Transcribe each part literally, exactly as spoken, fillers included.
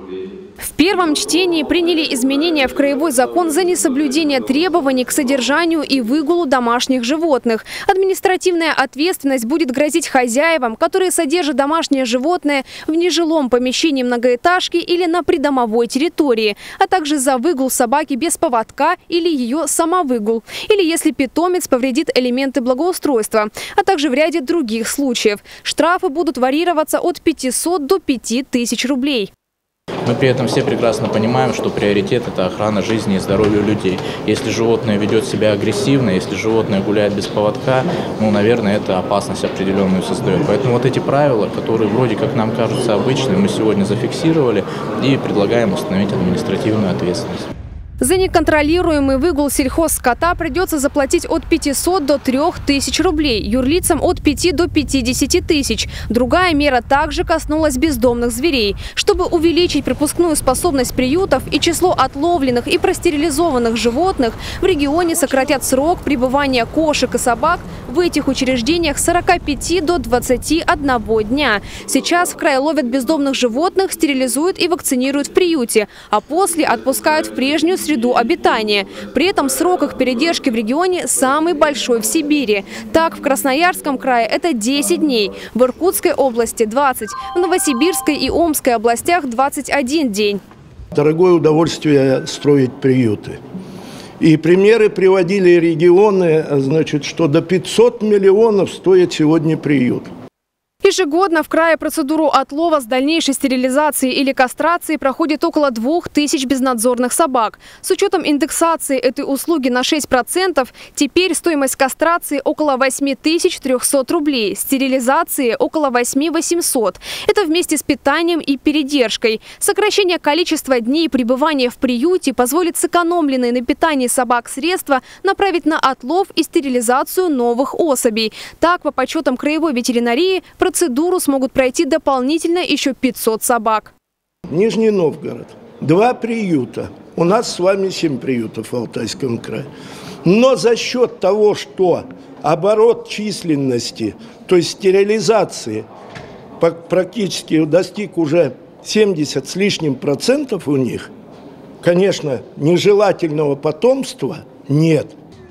В первом чтении приняли изменения в краевой закон за несоблюдение требований к содержанию и выгулу домашних животных. Административная ответственность будет грозить хозяевам, которые содержат домашнее животное в нежилом помещении многоэтажки или на придомовой территории, а также за выгул собаки без поводка или ее самовыгул, или если питомец повредит элементы благоустройства, а также в ряде других случаев. Штрафы будут варьироваться от пятисот до пяти тысяч рублей. Мы при этом все прекрасно понимаем, что приоритет – это охрана жизни и здоровья людей. Если животное ведет себя агрессивно, если животное гуляет без поводка, ну, наверное, это опасность определенную создает. Поэтому вот эти правила, которые вроде как нам кажутся обычными, мы сегодня зафиксировали и предлагаем установить административную ответственность. За неконтролируемый выгул сельхозскота придется заплатить от пятисот до трёх тысяч рублей, юрлицам от пяти до пятидесяти тысяч. Другая мера также коснулась бездомных зверей. Чтобы увеличить пропускную способность приютов и число отловленных и простерилизованных животных, в регионе сократят срок пребывания кошек и собак в этих учреждениях с сорока пяти до двадцати одного дня. Сейчас в крае ловят бездомных животных, стерилизуют и вакцинируют в приюте, а после отпускают в прежнюю среду обитания. При этом срок их передержки в регионе самый большой в Сибири. Так, в Красноярском крае это десять дней, в Иркутской области – двадцать, в Новосибирской и Омской областях – двадцать один день. Дорогое удовольствие строить приюты. И примеры приводили регионы, значит, что до пятисот миллионов стоит сегодня приют. Ежегодно в крае процедуру отлова с дальнейшей стерилизацией или кастрацией проходит около двух тысяч безнадзорных собак. С учетом индексации этой услуги на шесть процентов, теперь стоимость кастрации около восьми тысяч трёхсот рублей, стерилизации около восьми тысяч восьмисот. Это вместе с питанием и передержкой. Сокращение количества дней пребывания в приюте позволит сэкономленные на питании собак средства направить на отлов и стерилизацию новых особей. Так, по подсчетам краевой ветеринарии, процедуру смогут пройти дополнительно еще пятьсот собак. Нижний Новгород. Два приюта. У нас с вами семь приютов в Алтайском крае. Но за счет того, что оборот численности, то есть стерилизации, практически достиг уже семидесяти с лишним процентов у них, конечно, нежелательного потомства нет.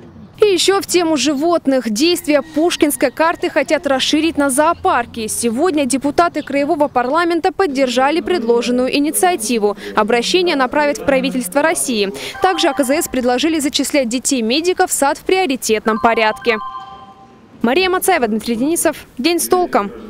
И еще в тему животных. Действия Пушкинской карты хотят расширить на зоопарки. Сегодня депутаты Краевого парламента поддержали предложенную инициативу. Обращение направят в правительство России. Также АКЗС предложили зачислять детей-медиков в сад в приоритетном порядке. Мария Мацаева, Дмитрий Денисов. День с толком.